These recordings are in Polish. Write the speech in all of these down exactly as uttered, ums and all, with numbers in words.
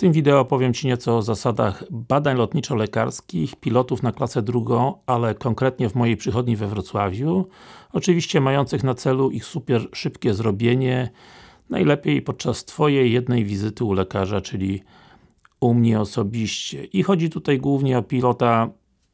tym wideo powiem Ci nieco o zasadach badań lotniczo-lekarskich pilotów na klasę drugą, ale konkretnie w mojej przychodni we Wrocławiu, oczywiście mających na celu ich super szybkie zrobienie, najlepiej podczas Twojej jednej wizyty u lekarza, czyli u mnie osobiście. I chodzi tutaj głównie o pilota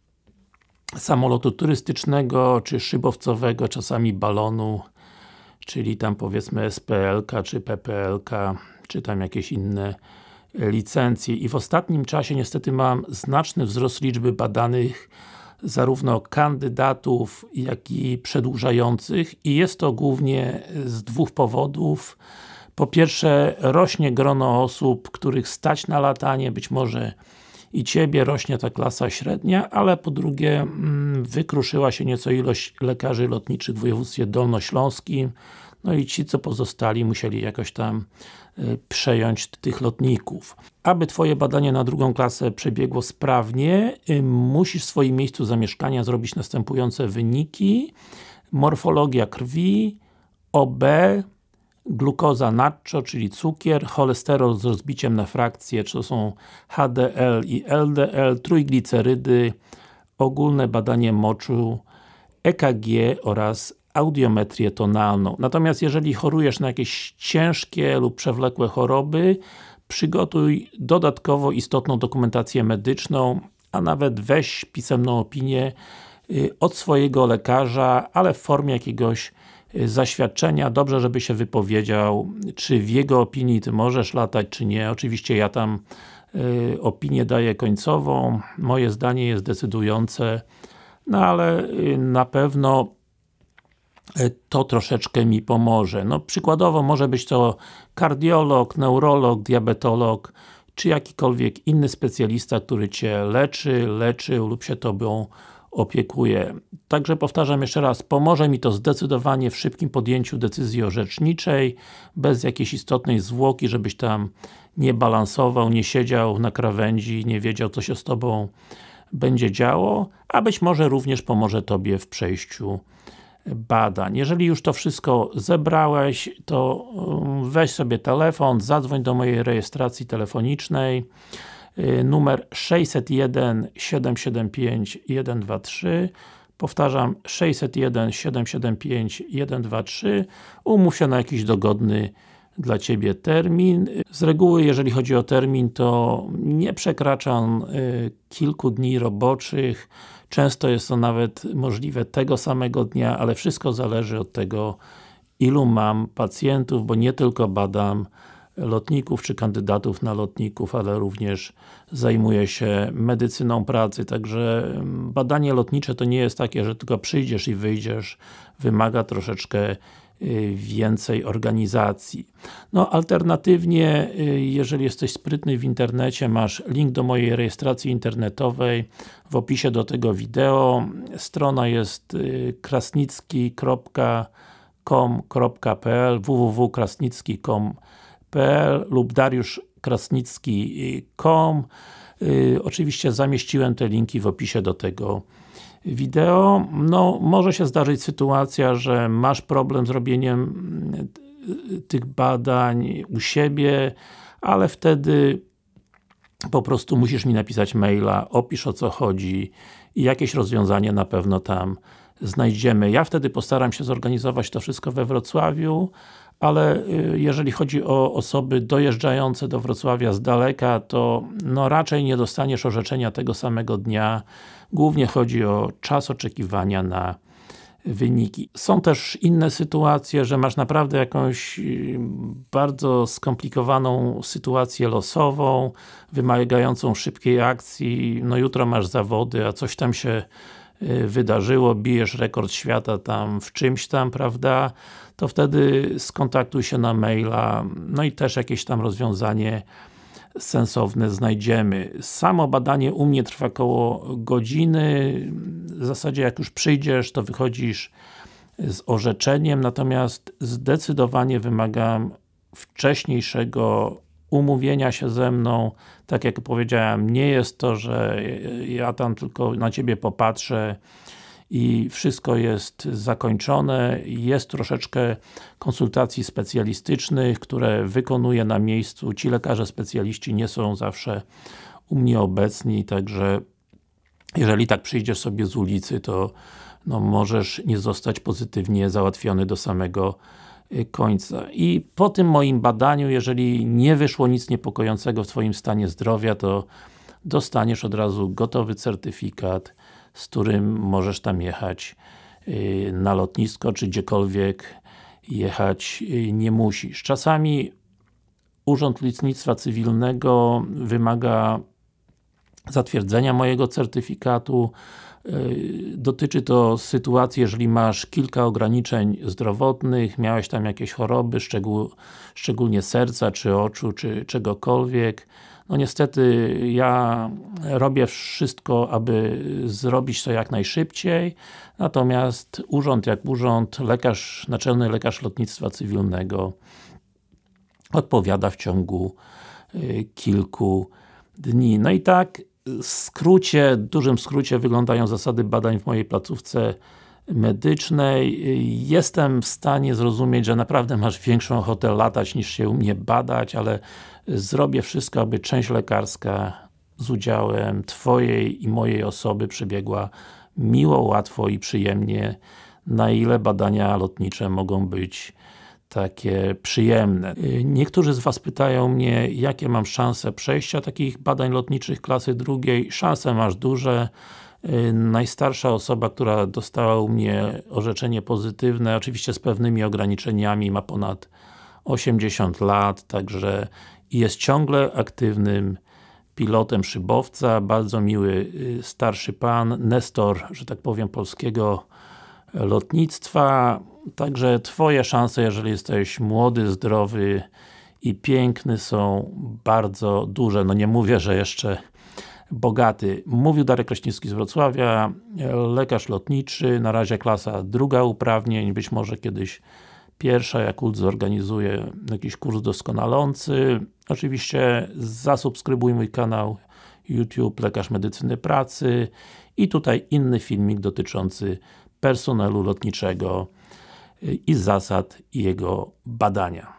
samolotu turystycznego, czy szybowcowego, czasami balonu, czyli tam powiedzmy S P L K, czy P P L K, czy tam jakieś inne licencje. I w ostatnim czasie niestety mam znaczny wzrost liczby badanych zarówno kandydatów, jak i przedłużających i jest to głównie z dwóch powodów. Po pierwsze, rośnie grono osób, których stać na latanie, być może i Ciebie, rośnie ta klasa średnia, ale po drugie wykruszyła się nieco ilość lekarzy lotniczych w województwie dolnośląskim, no i ci, co pozostali, musieli jakoś tam y, przejąć tych lotników. Aby Twoje badanie na drugą klasę przebiegło sprawnie, y, musisz w swoim miejscu zamieszkania zrobić następujące wyniki: morfologia krwi, O B, glukoza natrzo, czyli cukier, cholesterol z rozbiciem na frakcje, czy to są H D L i L D L, trójglicerydy, ogólne badanie moczu, E K G oraz audiometrię tonalną. Natomiast jeżeli chorujesz na jakieś ciężkie lub przewlekłe choroby, przygotuj dodatkowo istotną dokumentację medyczną, a nawet weź pisemną opinię od swojego lekarza, ale w formie jakiegoś zaświadczenia. Dobrze, żeby się wypowiedział, czy w jego opinii Ty możesz latać, czy nie. Oczywiście ja tam y, opinię daję końcową, moje zdanie jest decydujące, no ale y, na pewno y, to troszeczkę mi pomoże. No przykładowo może być to kardiolog, neurolog, diabetolog, czy jakikolwiek inny specjalista, który Cię leczy, leczył lub się Tobą opiekuje. Także powtarzam jeszcze raz, pomoże mi to zdecydowanie w szybkim podjęciu decyzji orzeczniczej, bez jakiejś istotnej zwłoki, żebyś tam nie balansował, nie siedział na krawędzi, nie wiedział, co się z Tobą będzie działo, a być może również pomoże Tobie w przejściu badań. Jeżeli już to wszystko zebrałeś, to weź sobie telefon, zadzwoń do mojej rejestracji telefonicznej, numer sześćset jeden, siedem siedem pięć, jeden dwa trzy. Powtarzam, sześćset jeden, siedem siedem pięć, jeden dwa trzy. Umów się na jakiś dogodny dla Ciebie termin. Z reguły, jeżeli chodzi o termin, to nie przekracza on y, kilku dni roboczych. Często jest to nawet możliwe tego samego dnia, ale wszystko zależy od tego, ilu mam pacjentów, bo nie tylko badam lotników, czy kandydatów na lotników, ale również zajmuję się medycyną pracy, także badanie lotnicze to nie jest takie, że tylko przyjdziesz i wyjdziesz, wymaga troszeczkę więcej organizacji. No alternatywnie, jeżeli jesteś sprytny w internecie, masz link do mojej rejestracji internetowej w opisie do tego wideo. Strona jest krasnicki kropka com kropka p l, w w w kropka krasnicki kropka com kropka p l lub dariusz krasnicki kropka com. Yy, oczywiście zamieściłem te linki w opisie do tego wideo. No, może się zdarzyć sytuacja, że masz problem z robieniem tych badań u siebie, ale wtedy po prostu musisz mi napisać maila, opisz, o co chodzi i jakieś rozwiązanie na pewno tam znajdziemy. Ja wtedy postaram się zorganizować to wszystko we Wrocławiu, ale jeżeli chodzi o osoby dojeżdżające do Wrocławia z daleka, to no raczej nie dostaniesz orzeczenia tego samego dnia. Głównie chodzi o czas oczekiwania na wyniki. Są też inne sytuacje, że masz naprawdę jakąś bardzo skomplikowaną sytuację losową, wymagającą szybkiej akcji, no jutro masz zawody, a coś tam się wydarzyło, bijesz rekord świata tam w czymś tam, prawda, to wtedy skontaktuj się na maila, no i też jakieś tam rozwiązanie sensowne znajdziemy. Samo badanie u mnie trwa około godziny, w zasadzie jak już przyjdziesz, to wychodzisz z orzeczeniem, natomiast zdecydowanie wymagam wcześniejszego umówienia się ze mną. Tak jak powiedziałem, nie jest to, że ja tam tylko na Ciebie popatrzę i wszystko jest zakończone. Jest troszeczkę konsultacji specjalistycznych, które wykonuję na miejscu. Ci lekarze specjaliści nie są zawsze u mnie obecni, także jeżeli tak przyjdziesz sobie z ulicy, to no, możesz nie zostać pozytywnie załatwiony do samego końca. I po tym moim badaniu, jeżeli nie wyszło nic niepokojącego w Twoim stanie zdrowia, to dostaniesz od razu gotowy certyfikat, z którym możesz tam jechać na lotnisko, czy gdziekolwiek jechać nie musisz. Czasami Urząd Lotnictwa Cywilnego wymaga zatwierdzenia mojego certyfikatu. Dotyczy to sytuacji, jeżeli masz kilka ograniczeń zdrowotnych, miałeś tam jakieś choroby, szczegół, szczególnie serca, czy oczu, czy czegokolwiek. No niestety, ja robię wszystko, aby zrobić to jak najszybciej, natomiast urząd jak urząd, lekarz, naczelny lekarz lotnictwa cywilnego odpowiada w ciągu kilku dni. No i tak w skrócie, dużym skrócie wyglądają zasady badań w mojej placówce medycznej. Jestem w stanie zrozumieć, że naprawdę masz większą ochotę latać niż się u mnie badać, ale zrobię wszystko, aby część lekarska z udziałem Twojej i mojej osoby przebiegła miło, łatwo i przyjemnie, na ile badania lotnicze mogą być takie przyjemne. Niektórzy z Was pytają mnie, jakie mam szanse przejścia takich badań lotniczych klasy drugiej. Szanse masz duże. Najstarsza osoba, która dostała u mnie orzeczenie pozytywne, oczywiście z pewnymi ograniczeniami, ma ponad osiemdziesiąt lat, także jest ciągle aktywnym pilotem szybowca, bardzo miły starszy pan, nestor, że tak powiem, polskiego lotnictwa. Także Twoje szanse, jeżeli jesteś młody, zdrowy i piękny, są bardzo duże. No nie mówię, że jeszcze bogaty. Mówił Darek Kraśnicki z Wrocławia, lekarz lotniczy, na razie klasa druga uprawnień, być może kiedyś pierwsza, jak U L zorganizuje jakiś kurs doskonalący. Oczywiście zasubskrybuj mój kanał YouTube Lekarz Medycyny Pracy i tutaj inny filmik dotyczący personelu lotniczego i zasad jego badania.